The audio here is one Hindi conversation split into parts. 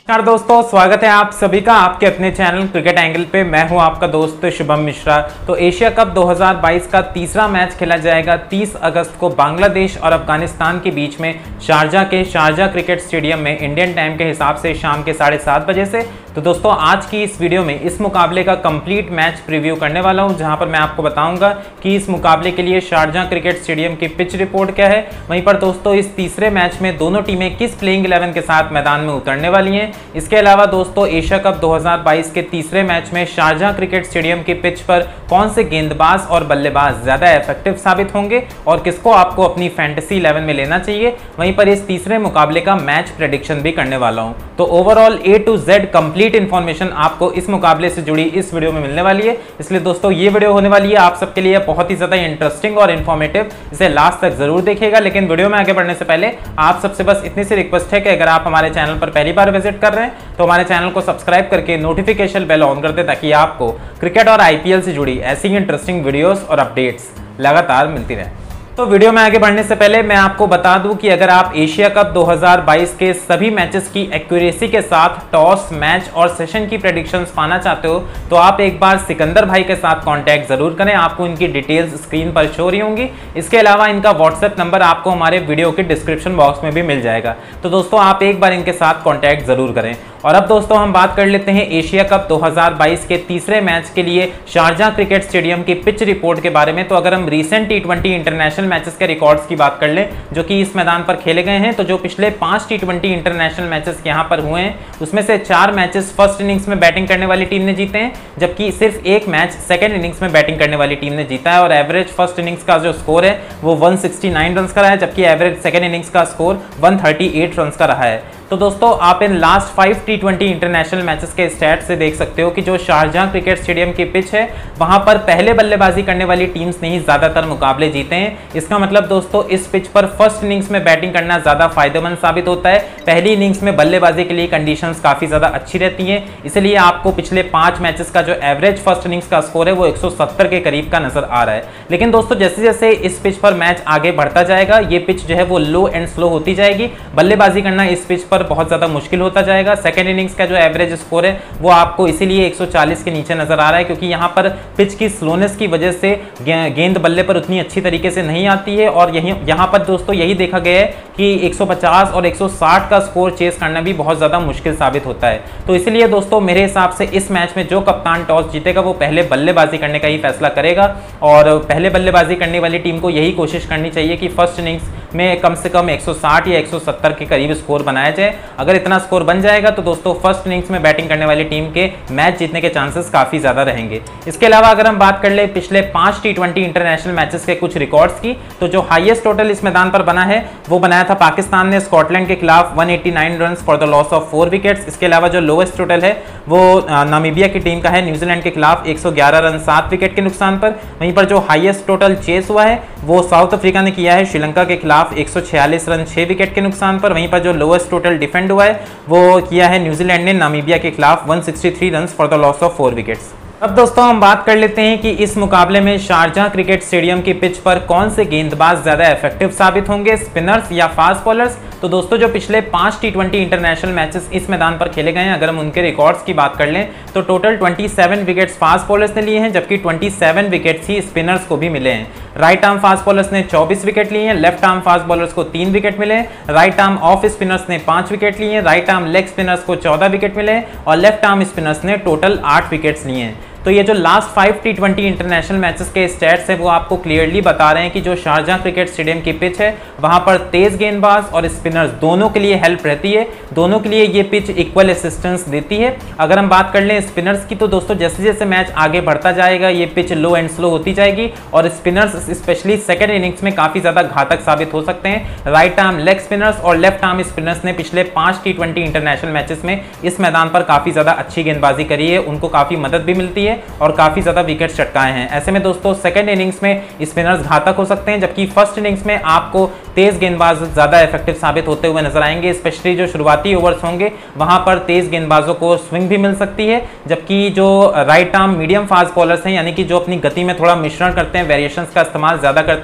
नमस्कार दोस्तों, स्वागत है आप सभी का आपके अपने चैनल क्रिकेट एंगल पे। मैं हूं आपका दोस्त शुभम मिश्रा। तो एशिया कप 2022 का तीसरा मैच खेला जाएगा 30 अगस्त को बांग्लादेश और अफगानिस्तान के बीच में शारजा के शारजा क्रिकेट स्टेडियम में इंडियन टाइम के हिसाब से शाम के 7:30 बजे से। तो दोस्तों आज की इस वीडियो में इस मुकाबले का कंप्लीट मैच प्रीव्यू करने वाला हूं, जहां पर मैं आपको बताऊंगा कि इस मुकाबले के लिए शारजा क्रिकेट स्टेडियम की पिच रिपोर्ट क्या है। वहीं पर दोस्तों इस तीसरे मैच में दोनों टीमें किस प्लेइंग 11 के साथ मैदान में उतरने वाली हैं। इसके अलावा दोस्तों एशिया कप 2022 के तीसरे मैच में शारजा क्रिकेट स्टेडियम की पिच पर कौन से गेंदबाज और बल्लेबाज ज्यादा इफेक्टिव साबित होंगे और किसको आपको अपनी फैंटेसी 11 में लेना चाहिए। वहीं पर इस तीसरे मुकाबले का मैच प्रेडिक्शन भी करने वाला हूं। तो overall A to Z complete information आपको इस मुकाबले से जुड़ी इस वीडियो में मिलने वाली है। इसलिए दोस्तों ये वीडियो होने वाली है आप सबके लिए बहुत ही ज्यादा इंटरेस्टिंग और इन्फॉर्मेटिव। इसे लास्ट तक जरूर देखिएगा। लेकिन वीडियो में आगे बढ़ने से पहले आप सबसे बस इतनी सी रिक्वेस्ट है कि अगर आप हमारे चैनल पर पहली बार विजिट कर रहे हैं तो हमारे चैनल को सब्सक्राइब करके नोटिफिकेशन बेल ऑन कर दे, ताकि आपको क्रिकेट और IPL से जुड़ी ऐसी इंटरेस्टिंग वीडियोस और अपडेट्स लगातार मिलती रहे। तो वीडियो में आगे बढ़ने से पहले मैं आपको बता दूं कि अगर आप एशिया कप 2022 के सभी मैचेस की एक्यूरेसी के साथ टॉस, मैच और सेशन की प्रेडिक्शंस पाना चाहते हो तो आप एक बार सिकंदर भाई के साथ कांटेक्ट जरूर करें। आपको इनकी डिटेल्स स्क्रीन पर शो रही होंगी। इसके अलावा इनका व्हाट्सएप नंबर आपको हमारे वीडियो के डिस्क्रिप्शन बॉक्स में भी मिल जाएगा। तो दोस्तों आप एक बार इनके साथ कॉन्टैक्ट जरूर करें। और अब दोस्तों हम बात कर लेते हैं एशिया कप 2022 के तीसरे मैच के लिए शारजा क्रिकेट स्टेडियम की पिच रिपोर्ट के बारे में। तो अगर हम रीसेंट T20 इंटरनेशनल मैचेस के रिकॉर्ड्स की बात कर लें जो कि इस मैदान पर खेले गए हैं, तो जो पिछले 5 T20 इंटरनेशनल मैचेस यहां पर हुए हैं उसमें से 4 मैचेस फर्स्ट इनिंग्स में बैटिंग करने वाली टीम ने जीते हैं, जबकि सिर्फ एक मैच सेकंड इनिंग्स में बैटिंग करने वाली टीम ने जीता है। और एवरेज फर्स्ट इनिंग्स का जो स्कोर है वो 169 रन का रहा है, जबकि एवरेज सेकंड इनिंग्स का स्कोर 138 रन का रहा है। तो दोस्तों आप इन लास्ट 5 T20 इंटरनेशनल मैचेस के स्टैट से देख सकते हो कि जो शारजा क्रिकेट स्टेडियम की पिच है वहां पर पहले बल्लेबाजी करने वाली टीम्स ने ही ज्यादातर मुकाबले जीते हैं। इसका मतलब दोस्तों इस पिच पर फर्स्ट इनिंग्स में बैटिंग करना ज्यादा फायदेमंद साबित होता है। पहली इनिंग्स में बल्लेबाजी के लिए कंडीशंस काफी ज्यादा अच्छी रहती हैं, इसलिए आपको पिछले 5 मैचेस का जो एवरेज फर्स्ट इनिंग्स का स्कोर है वो 170 के करीब का नजर आ रहा है। लेकिन दोस्तों जैसे जैसे इस पिच पर मैच आगे बढ़ता जाएगा ये पिच जो है वो लो एंड स्लो होती जाएगी। बल्लेबाजी करना इस पिच पर बहुत ज्यादा मुश्किल होता जाएगा। सेकंड इनिंग्स का जो एवरेज स्कोर है वो आपको इसीलिए 140 के नीचे नजर आ रहा है, क्योंकि यहां पर पिच की स्लोनेस की वजह से गेंद बल्ले पर उतनी अच्छी तरीके से नहीं आती है। और यहां पर दोस्तों यही देखा गया है कि 150 और 160 का स्कोर चेस करना भी बहुत ज्यादा मुश्किल साबित होता है। तो इसलिए दोस्तों मेरे हिसाब से इस मैच में जो कप्तान टॉस जीतेगा वो पहले बल्लेबाजी करने का ही फैसला करेगा। और पहले बल्लेबाजी करने वाली टीम को यही कोशिश करनी चाहिए कि फर्स्ट इनिंग्स में कम से कम 160 या 170 के करीब स्कोर बनाया जाए। अगर इतना स्कोर बन जाएगा तो दोस्तों फर्स्ट इनिंग्स में बैटिंग करने वाली टीम के मैच जीतने के चांसेस काफी ज्यादा रहेंगे। इसके अलावा अगर हम बात कर ले पिछले 5 T20 इंटरनेशनल मैचेस के कुछ रिकॉर्ड्स की, तो जो हाईएस्ट टोटल इस मैदान पर बना है वो बनाया था पाकिस्तान ने स्कॉटलैंड के खिलाफ 189 run for the loss of 4 wickets. इसके अलावा जो लोएस्ट टोटल है वो नामीबिया की टीम का है न्यूजीलैंड के खिलाफ 111 रन 7 विकेट के नुकसान पर। वहीं पर जो हाईएस्ट टोटल चेस हुआ है वो साउथ अफ्रीका ने किया है श्रीलंका के खिलाफ 146 रन 6 विकेट के नुकसान पर। वहीं पर जो लोएस्ट टोटल डिफेंड हुआ है वो किया है न्यूजीलैंड ने नामीबिया के खिलाफ 163 run for the loss of 4 wickets. अब दोस्तों हम बात कर लेते हैं कि इस मुकाबले में शारजा क्रिकेट स्टेडियम की पिच पर कौन से गेंदबाज ज्यादा इफेक्टिव साबित होंगे, स्पिनर्स या फास्ट बॉलर्स। तो दोस्तों जो पिछले 5 T20 इंटरनेशनल मैचेस इस मैदान पर खेले गए हैं अगर हम उनके रिकॉर्ड्स की बात कर लें तो टोटल 27 विकेट्स फास्ट बॉलर्स ने लिए हैं, जबकि 27 विकेट्स ही स्पिनर्स को भी मिले हैं। राइट आर्म फास्ट बॉलर्स ने 24 विकेट लिए हैं, लेफ्ट आर्म फास्ट बॉलर्स को 3 विकेट मिले हैं, राइट आर्म ऑफ स्पिनर्स ने 5 विकेट लिए हैं, राइट आर्म लेग स्पिनर्स को 14 विकेट मिले हैं और लेफ्ट आर्म स्पिनर्स ने टोटल 8 विकेट्स लिए हैं। तो ये जो लास्ट 5 T20 इंटरनेशनल मैचेस के स्टैट्स हैं वो आपको क्लियरली बता रहे हैं कि जो शारजा क्रिकेट स्टेडियम की पिच है वहां पर तेज गेंदबाज और स्पिनर्स दोनों के लिए हेल्प रहती है, दोनों के लिए ये पिच इक्वल असिस्टेंस देती है। अगर हम बात कर लें स्पिनर्स की तो दोस्तों जैसे जैसे मैच आगे बढ़ता जाएगा ये पिच लो एंड स्लो होती जाएगी और स्पिनर्स स्पेशली सेकंड इनिंग्स में काफी ज्यादा घातक साबित हो सकते हैं। राइट आर्म लेग स्पिनर्स और लेफ्ट आर्म स्पिनर्स ने पिछले 5 T20 इंटरनेशनल मैचेस में इस मैदान पर काफी ज्यादा अच्छी गेंदबाजी करी है, उनको काफी मदद भी मिलती है और काफी ज्यादा विकेट चटकाए हैं। ऐसे में दोस्तों सेकंड इनिंग्स में स्पिनर्स घातक हो सकते हैं, जबकि फर्स्ट इनिंग्स में आपको तेज गेंदबाज ज्यादा इफेक्टिव साबित होते हुए नजर आएंगे। स्पेशली जो शुरुआती ओवर्स होंगे वहां पर तेज गेंदबाजों को स्विंग भी मिल सकती है, जबकि जो right arm medium fast bowlers हैं यानी कि जो अपनी गति में थोड़ा मिश्रण करते हैं, वेरिएशंस का इस्तेमाल ज्यादा करते हैं,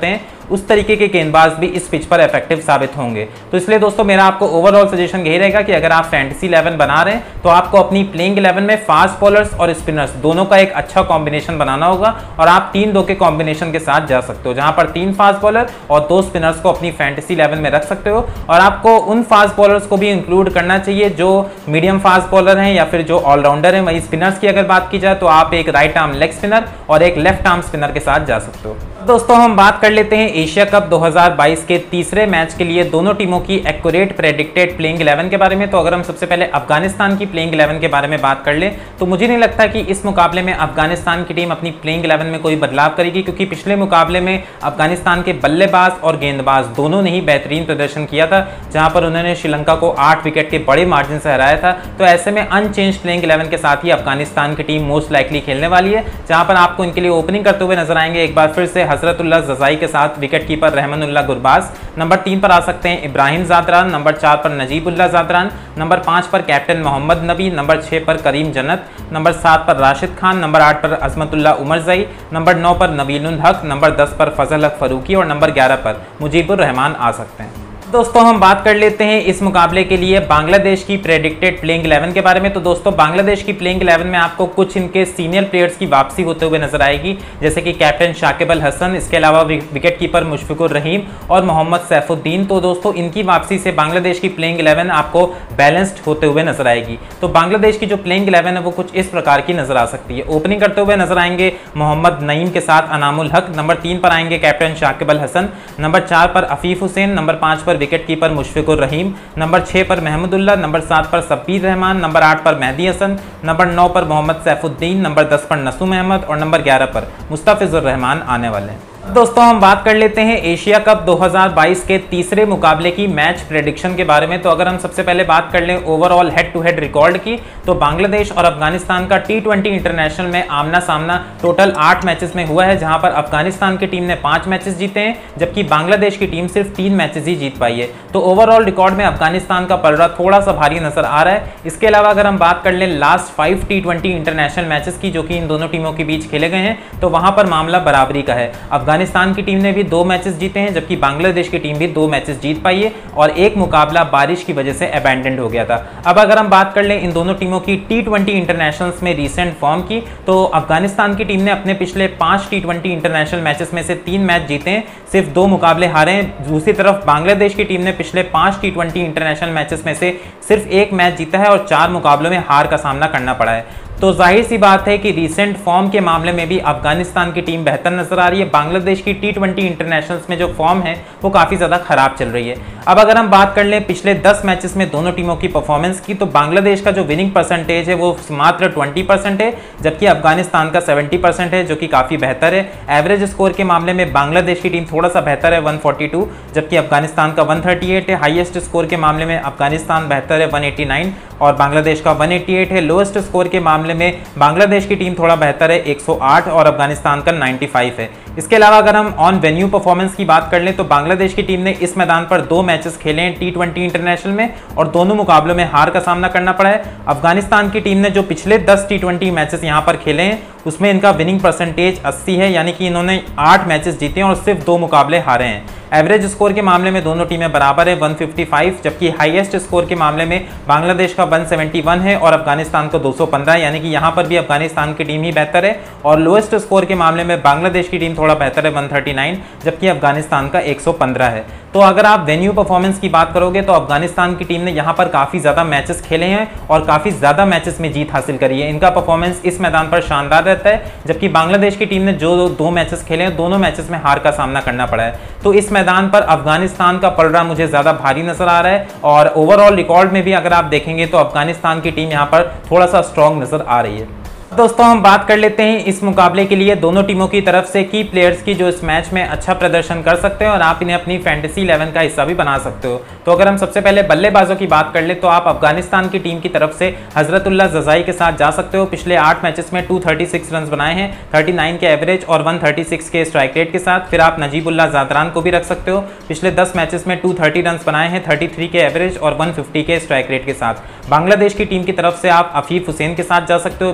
उस तरीके के गेंदबाज भी इस पिच पर इफेक्टिव साबित होंगे। तो इसलिए दोस्तों मेरा आपको ओवरऑल सजेशन यही रहेगा कि अगर आप फैंटेसी 11 बना रहे हैं तो आपको अपनी प्लेइंग 11 में फास्ट बॉलर्स और स्पिनर्स दोनों का एक अच्छा कॉम्बिनेशन बनाना होगा और आप 3-2 के कॉम्बिनेशन के साथ जा सकते हो, जहां पर 3 फास्ट बॉलर और 2 स्पिनर्स को अपनी फैंटेसी 11 में रख सकते हो। और आपको उन फास्ट बॉलर्स को भी इंक्लूड करना चाहिए जो मीडियम फास्ट बॉलर हैं या फिर जो ऑलराउंडर हैं। वही स्पिनर्स की अगर बात की जाए तो आप एक राइट आर्म लेग स्पिनर और एक लेफ्ट आर्म स्पिनर के साथ जा सकते हो। दोस्तों हम बात कर लेते हैं एशिया कप 2022 के तीसरे मैच के लिए दोनों टीमों की एक्यूरेट प्रेडिक्टेड प्लेइंग 11 के बारे में। तो अगर हम सबसे पहले अफगानिस्तान की प्लेइंग 11 के बारे में बात कर ले तो मुझे नहीं लगता कि इस मुकाबले में अफगानिस्तान की टीम अपनी प्लेइंग 11 में कोई बदलाव करेगी, क्योंकि पिछले मुकाबले में अफगानिस्तान के बल्लेबाज और गेंदबाज दोनों ने ही बेहतरीन प्रदर्शन किया था, जहां पर उन्होंने श्रीलंका को 8 विकेट के बड़े मार्जिन से हराया था। तो ऐसे में अनचेंज प्लेइंग 11 के साथ ही अफगानिस्तान की टीम मोस्ट लाइकली खेलने वाली है, जहां पर आपको इनके लिए ओपनिंग करते हुए नजर आएंगे एक बार फिर से हजरतुल्लाह जज़ाई के साथ wicket keeper Rahmanullah Gurbaz. Number 3 पर आ सकते हैं इब्राहिम ज़ादरान, नंबर 4 पर नजीबुल्लाह ज़ादरान, नंबर 5 पर कैप्टन मोहम्मद नबी, नंबर 6 पर करीम जन्नत, नंबर 7 पर राशिद खान, नंबर 8 पर अजमतुल्लाह उमरज़ई, नंबर 9 पर नबीलुल हक, नंबर 10 पर फजल हक फरूकी और नंबर 11 पर मुजीबुर रहमान आ सकते हैं। दोस्तों हम बात कर लेते हैं इस मुकाबले के लिए बांग्लादेश की प्रेडिक्टेड प्लेइंग 11 के बारे में। तो दोस्तों बांग्लादेश की प्लेइंग 11 में आपको कुछ इनके सीनियर प्लेयर्स की वापसी होते हुए नजर आएगी, जैसे कि कैप्टन शाकिब अल हसन, इसके अलावा विकेट कीपर मुशफिकुर रहीम और मोहम्मद सैफुद्दीन। तो दोस्तों इनकी वापसी से बांग्लादेश की प्लेइंग 11 आपको बैलेंस्ड होते हुए नजर आएगी। तो बांग्लादेश की जो प्लेइंग 11 है वो कुछ इस प्रकार की नजर आ सकती है। ओपनिंग करते हुए नजर आएंगे मोहम्मद नईम के साथ अनामुल हक, नंबर 3 पर आएंगे कैप्टन शाकिब अल हसन, नंबर 4 पर अफीफ हुसैन, नंबर 5 पर wicket keeper Mushfiqur Rahim, number 6 पर महमूदुल्लाह, नंबर 7 पर सब्बीर रहमान, नंबर 8 पर मेहदी हसन, नंबर 9 पर मोहम्मद सैफुद्दीन, नंबर 10 पर नसूम अहमद और नंबर 11 पर मुस्तफिजुर रहमान आने वाले हैं। दोस्तों हम बात कर लेते हैं एशिया कप 2022 के तीसरे मुकाबले की मैच प्रेडिक्शन के बारे में। तो अगर हम सबसे पहले बात कर लें overall head to head record की, तो बांग्लादेश और अफगानिस्तान का T20 इंटरनेशनल में आमना सामना टोटल 8 मैचेस में हुआ है, जहां पर अफगानिस्तान की टीम ने 5 मैचेस जीते हैं जबकि बांग्लादेश की टीम सिर्फ 3 मैचेस ही जीत पाई है। तो ओवरऑल रिकॉर्ड में अफगानिस्तान का पलड़ा थोड़ा सा भारी नजर आ रहा है। इसके अलावा अगर हम बात कर लें लास्ट 5 T20 इंटरनेशनल मैचेस की जो कि इन दोनों टीमों के बीच खेले गए हैं, तो वहां पर मामला बराबरी का है। अफगानिस्तान की टीम ने भी 2 मैचेस जीते हैं जबकि बांग्लादेश की टीम भी 2 मैचेस जीत पाई है और एक मुकाबला बारिश की वजह से अबैंडन्ड हो गया था। अब अगर हम बात कर लें इन दोनों टीमों की T20 इंटरनेशनल्स में रीसेंट फॉर्म की, तो अफगानिस्तान की टीम ने अपने पिछले 5 T20 इंटरनेशनल मैचेस में से 3 मैच जीते हैं, सिर्फ 2 मुकाबले हारे हैं। दूसरी तरफ बांग्लादेश की टीम ने पिछले 5 T20 इंटरनेशनल मैचेस में से सिर्फ 1 मैच जीता है और 4 मुकाबलों में हार का सामना करना पड़ा है। तो जाहिर सी बात है कि रीसेंट फॉर्म के मामले में भी अफगानिस्तान की टीम बेहतर नजर आ रही है। बांग्लादेश की T20 इंटरनेशनल्स में जो फॉर्म है वो काफ़ी ज़्यादा खराब चल रही है। अब अगर हम बात कर लें पिछले 10 मैचेस में दोनों टीमों की परफॉर्मेंस की, तो बांग्लादेश का जो विनिंग परसेंटेज है वो मात्र 20% है जबकि अफगानिस्तान का 70% है, जो कि काफ़ी बेहतर है। एवरेज स्कोर के मामले में बांग्लादेश की टीम थोड़ा सा बेहतर है 142 जबकि अफगानिस्तान का 138 है। हाईएस्ट स्कोर के मामले में अफगानिस्तान बेहतर है 189 और बांग्लादेश का 188 है। लोएस्ट स्कोर के मामले में बांग्लादेश की टीम थोड़ा बेहतर है 108 और अफगानिस्तान का 95 है। इसके अलावा अगर हम ऑन वेन्यू परफॉर्मेंस की बात कर लें तो बांग्लादेश की टीम ने इस मैदान पर 2 मैचेस खेले हैं T20 इंटरनेशनल में और दोनों मुकाबलों में हार का सामना करना पड़ा है। अफगानिस्तान की टीम ने जो पिछले 10 T20 मैचेस यहां पर खेले हैं उसमें इनका विनिंग परसेंटेज 80 है, यानी कि इन्होंने 8 मैचेस जीते हैं और सिर्फ 2 मुकाबले हारे हैं। एवरेज स्कोर के मामले में दोनों टीमें बराबर है 155 जबकि हाईएस्ट स्कोर के मामले में बांग्लादेश का 171 है और अफगानिस्तान को 215, यानी कि यहां पर भी अफगानिस्तान की टीम ही बेहतर है। और लोएस्ट स्कोर के मामले में बांग्लादेश की टीम थोड़ा बेहतर है 139 जबकि अफगानिस्तान का 115 है। तो अगर आप वेन्यू परफॉर्मेंस की बात करोगे तो अफगानिस्तान की टीम ने यहाँ पर काफ़ी ज़्यादा मैचेस खेले हैं और काफ़ी ज़्यादा मैचेस में जीत हासिल करी है। इनका परफॉर्मेंस इस मैदान पर शानदार रहता है, जबकि बांग्लादेश की टीम ने जो 2 मैचेस खेले हैं दोनों मैचेस में हार का सामना करना पड़ा है। तो इस मैदान पर अफगानिस्तान का पलड़ा मुझे ज़्यादा भारी नजर आ रहा है और ओवरऑल रिकॉर्ड में भी अगर आप देखेंगे तो अफगानिस्तान की टीम यहाँ पर थोड़ा सा स्ट्रॉन्ग नजर आ रही है। दोस्तों हम बात कर लेते हैं इस मुकाबले के लिए दोनों टीमों की तरफ से की प्लेयर्स की जो इस मैच में अच्छा प्रदर्शन कर सकते हैं और आप इन्हें अपनी फैंटेसी 11 का हिस्सा भी बना सकते हो। तो अगर हम सबसे पहले बल्लेबाजों की बात कर ले तो आप अफगानिस्तान की टीम की तरफ से हजरतुल्लाह जज़ाई के साथ जा सकते हो। पिछले 8 मैचेस में 236 रन बनाए हैं 39 के एवरेज और 136 के स्ट्राइक रेट के साथ। फिर आप नजीबुल्लाह ज़ादरान को भी रख सकते हो, पिछले 10 मैचेस में 230 रन बनाए हैं 33 के एवरेज और 150 के स्ट्राइक रेट के साथ। बांग्लादेश की टीम की तरफ से आप अफीफ हुसैन के साथ जा सकते हो, पिछले 10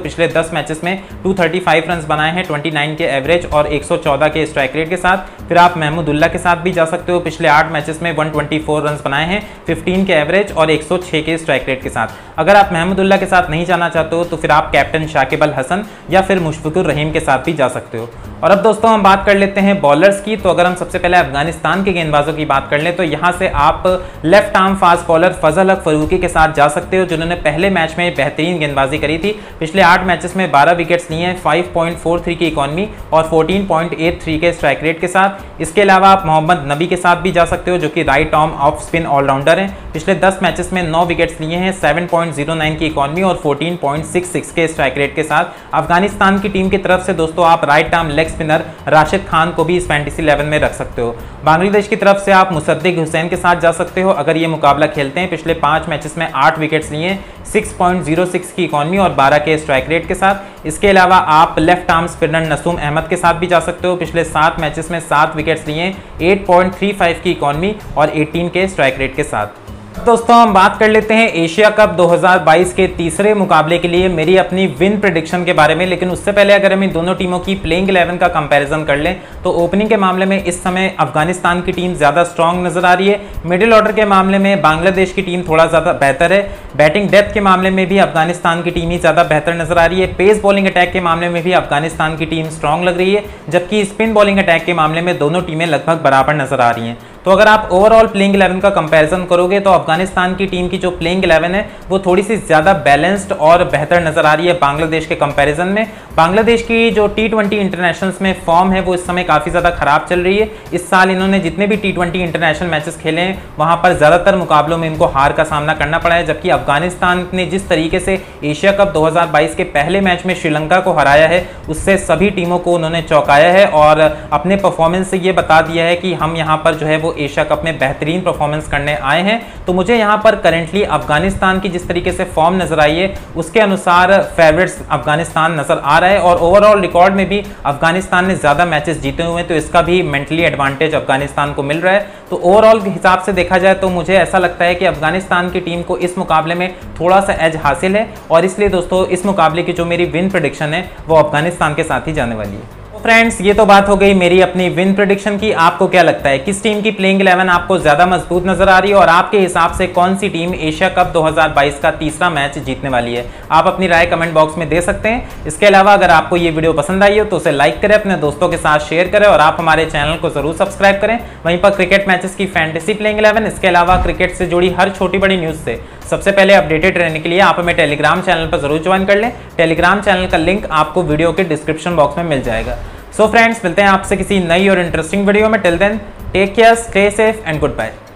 10 मैचेस में 235 रन बनाए हैं 29 के एवरेज और 114 के स्ट्राइक रेट के साथ। फिर आप महमूदुल्लाह के साथ भी जा सकते हो, पिछले 8 मैचेस में 124 रन बनाए हैं 15 के एवरेज और 106 के स्ट्राइक रेट के साथ। अगर आप महमूदुल्लाह के साथ नहीं जाना चाहते हो तो फिर आप कैप्टन शाकिब अल हसन या फिर मुशफिकुर रहीम के साथ भी जा सकते हो। और अब दोस्तों हम बात कर लेते हैं बॉलर्स की। तो अगर हम सबसे पहले अफगानिस्तान के गेंदबाजों की बात कर लें तो यहां से आप left arm fast bowler Fazalhaq हक फरूकी के साथ जा सकते हो, जिन्होंने पहले मैच में बेहतरीन गेंदबाजी करी थी। पिछले 8 मैचेस में 12 विकेट्स लिए हैं 5.43 की इकॉनमी और 14.83 के स्ट्राइक रेट के साथ। इसके अलावा आप मोहम्मद नबी के साथ भी जा सकते हो, जो कि right arm off spin allrounder हैं। पिछले 10 मैचेस में 9 विकेट्स लिए हैं 7.09 की इकॉनमी और 14.66 के स्ट्राइक रेट के साथ। अफगानिस्तान की टीम की तरफ से दोस्तों आप right arm leg spinner Rashid Khan को भी इस फैंटेसी 11 में रख सकते हो। बांग्लादेश की तरफ से आप मुसद्दिक हुसैन के साथ जा सकते हो अगर ये मुकाबला खेलते हैं। पिछले 5 मैचेस में 8 विकेट्स लिए 6.06 की इकॉनमी और 12 के स्ट्राइक रेट के साथ। इसके अलावा आप left arm spinner Nasum Ahmed के साथ भी जा सकते हो। पिछले 7 मैचेस में 7 विकेट्स लिए 8.35 की इकॉनमी और 18 के स्ट्राइक रेट के साथ। दोस्तों हम बात कर लेते हैं एशिया कप 2022 के तीसरे मुकाबले के लिए मेरी अपनी विन प्रेडिक्शन के बारे में। लेकिन उससे पहले अगर हम इन दोनों टीमों की प्लेइंग 11 का कंपैरिजन कर लें तो ओपनिंग के मामले में इस समय अफगानिस्तान की टीम ज़्यादा स्ट्रांग नजर आ रही है। मिडिल ऑर्डर के मामले में बांग्लादेश की टीम थोड़ा ज़्यादा बेहतर है। बैटिंग डेप्थ के मामले में भी अफगानिस्तान की टीम ही ज़्यादा बेहतर नजर आ रही है। पेस बॉलिंग अटैक के मामले में भी अफगानिस्तान की टीम स्ट्रांग लग रही है, जबकि स्पिन बॉलिंग अटैक के मामले में दोनों टीमें लगभग बराबर नजर आ रही हैं। तो अगर आप ओवरऑल प्लेइंग 11 का कंपैरिजन करोगे तो अफगानिस्तान की टीम की जो प्लेइंग 11 है वो थोड़ी सी ज़्यादा बैलेंस्ड और बेहतर नजर आ रही है बांग्लादेश के कंपैरिजन में। बांग्लादेश की जो T20 इंटरनेशनल्स में फॉर्म है वो इस समय काफ़ी ज़्यादा खराब चल रही है। इस साल इन्होंने जितने भी T20 इंटरनेशनल मैचेस खेले हैं वहाँ पर ज़्यादातर मुकाबलों में इनको हार का सामना करना पड़ा है, जबकि अफगानिस्तान ने जिस तरीके से एशिया कप 2022 के पहले मैच में श्रीलंका को हराया है उससे सभी टीमों को उन्होंने चौंकाया है और अपने परफॉर्मेंस से ये बता दिया है कि हम यहाँ पर जो है वो एशिया कप में बेहतरीन परफॉर्मेंस करने आए हैं। तो मुझे यहाँ पर करेंटली अफगानिस्तान की जिस तरीके से फॉर्म नजर आई है उसके अनुसार फेवरेट्स अफगानिस्तान नजर आ रहा है और ओवरऑल रिकॉर्ड में भी अफगानिस्तान ने ज्यादा मैचेस जीते हुए हैं, तो इसका भी मेंटली एडवांटेज अफगानिस्तान को मिल रहा है। तो ओवरऑल के हिसाब से देखा जाए तो मुझे ऐसा लगता है कि अफगानिस्तान की टीम को इस मुकाबले में थोड़ा सा एज हासिल है और इसलिए दोस्तों इस मुकाबले की जो मेरी विन प्रेडिक्शन है वो अफगानिस्तान के साथ ही जाने वाली है। फ्रेंड्स ये तो बात हो गई मेरी अपनी विन प्रेडिक्शन की। आपको क्या लगता है किस टीम की प्लेइंग 11 आपको ज्यादा मजबूत नजर आ रही है और आपके हिसाब से कौन सी टीम एशिया कप 2022 का तीसरा मैच जीतने वाली है? आप अपनी राय कमेंट बॉक्स में दे सकते हैं। इसके अलावा अगर आपको ये वीडियो पसंद आई हो तो उसे लाइक करें, अपने दोस्तों के साथ शेयर करें और आप हमारे चैनल को जरूर सब्सक्राइब करें। वहीं पर क्रिकेट मैचेस की फैंटेसी प्लेइंग 11, इसके अलावा क्रिकेट से जुड़ी हर छोटी बड़ी न्यूज से सबसे पहले अपडेटेड रहने के लिए आप हमें टेलीग्राम चैनल पर जरूर ज्वाइन कर लें। टेलीग्राम चैनल का लिंक आपको वीडियो के डिस्क्रिप्शन बॉक्स में मिल जाएगा। सो फ्रेंड्स मिलते हैं आपसे किसी नई और इंटरेस्टिंग वीडियो में। Till then take care, stay safe and good bye.